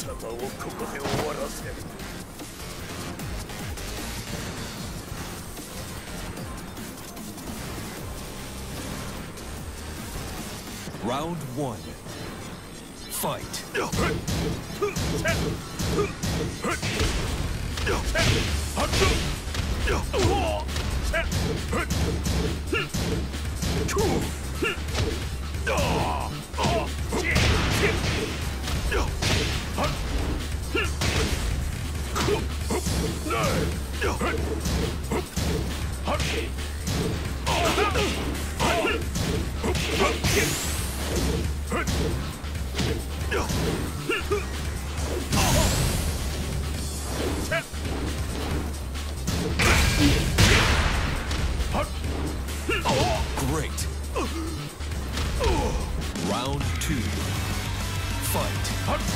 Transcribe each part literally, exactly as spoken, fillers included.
たをここで終わらせる。 Round one. Fight. Great. Round two. Fight.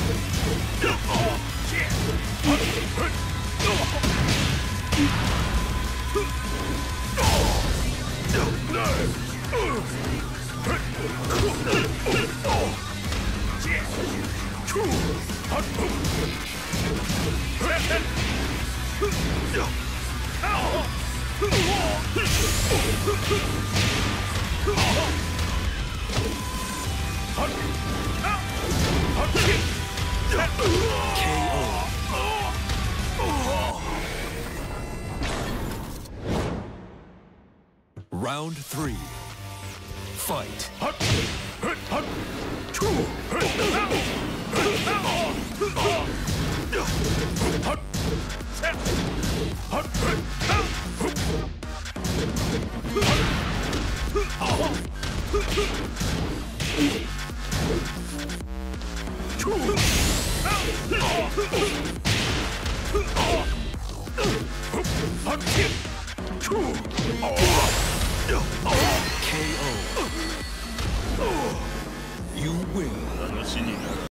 Round three. Fight. K O. You win.